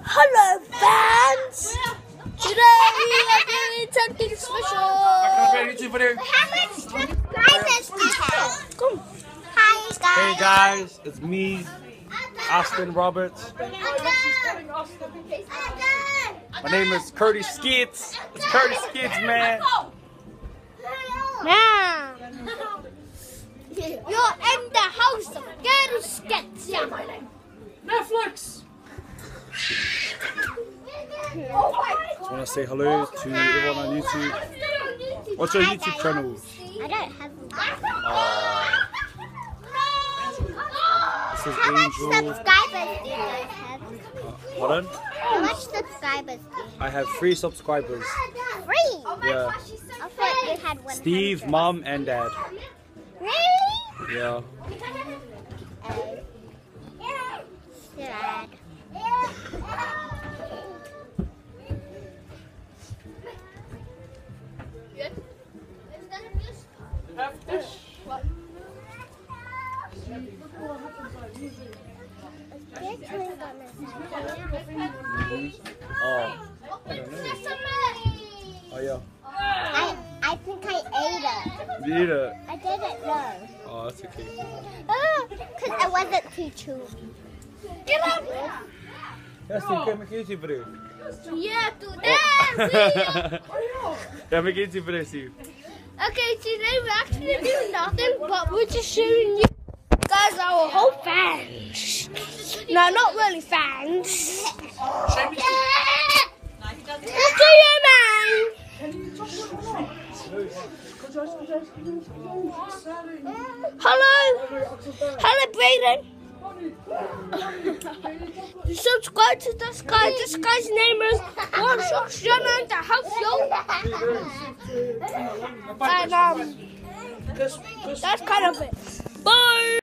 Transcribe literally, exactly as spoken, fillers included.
Hello fans! Today we are doing something special! How much subscribers do you have? Come. Hi guys! Hey guys, it's me, Austin Roberts. My name is Curtis Skits. It's Curtis Skits, man. Now, you're in the house of Curtis Skits. Yeah, my name. Netflix. Just want to say hello to everyone on YouTube. What's your YouTube channel? I don't have one. Uh, this is How much Angel. subscribers do you guys have? Uh, pardon? How much subscribers do you I have three subscribers. have? Three! Yeah. I thought you had one. Steve, Mom, and Dad. Really? Yeah. Oh. Sad. Oh. I don't know. Oh yeah. I, I think I ate it. You eat it. I didn't know. Oh, that's okay. Because I wasn't too chewy. Get up! Yeah, Steve, can I make a YouTube video? Yeah, today. Yeah, make a YouTube video, Steve. Okay, today we're actually doing nothing, but we're just showing you guys our whole fans. No, not really fans. Look at you, man. Hello. Hello, Brayden. Subscribe to this guy. This guy's name is One Shot Shana in the house, yo. And um, that's kind of it. Bye.